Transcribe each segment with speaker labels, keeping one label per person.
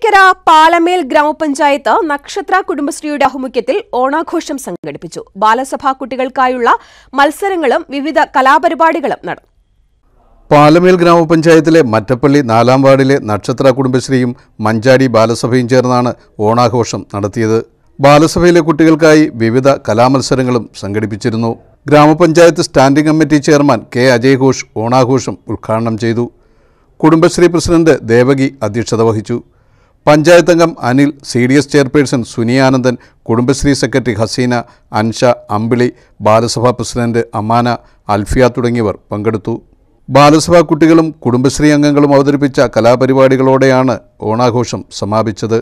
Speaker 1: ചേലക്കര പാലമേൽ ഗ്രാമപഞ്ചായത്ത് നക്ഷത്ര കുടുംബശ്രീയുടെ ആഭിമുഖ്യത്തിൽ ഓണാഘോഷം സംഘടിപ്പിച്ചു. ബാലസഭാ കുട്ടികൾക്കായുള്ള മത്സരങ്ങളും വിവിധ കലാപരിപാടികളും നടന്നു.
Speaker 2: പാലമേൽ ഗ്രാമപഞ്ചായത്തിലെ മറ്റപ്പള്ളി 4-ാം വാർഡിലെ നക്ഷത്ര കുടുംബശ്രീയും മഞ്ചാടി ബാലസഭയും ചേർന്നാണ് ഓണാഘോഷം നടത്തിയത്. ബാലസഭയിലെ കുട്ടികൾക്കായി വിവിധ കലാമത്സരങ്ങളും സംഘടിപ്പിച്ചിരുന്നു. ഗ്രാമപഞ്ചായത്ത് standing committee chairman K Ajay Ghosh ഓണാഘോഷം ഉദ്ഘാടനം ചെയ്തു. കുടുംബശ്രീ പ്രസിഡന്റ് ദേവകി അധ്യക്ഷത വഹിച്ചു. പഞ്ചായത്ത് അംഗം Anil, CDS chairperson Suniyanandan, Kudumbashree secretary Haseena, Ansha, Ambili, Balasabha president Amana, Alfiya തുടങ്ങിയവർ പങ്കെടുത്തു. ബാലസഭാ കുട്ടികളും കുടുംബശ്രീ അംഗങ്ങളും അവതരിപ്പിച്ച കലാപരിപാടികളോടെയാണ് ഓണാഘോഷം സമാപിച്ചത്.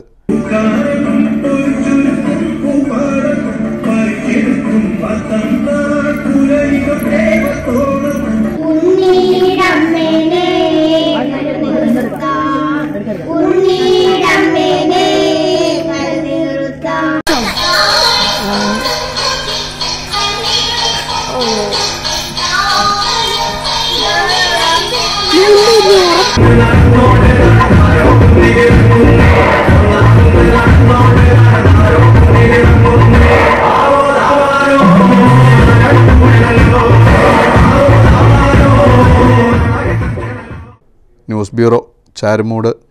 Speaker 2: News bureau, Charummood.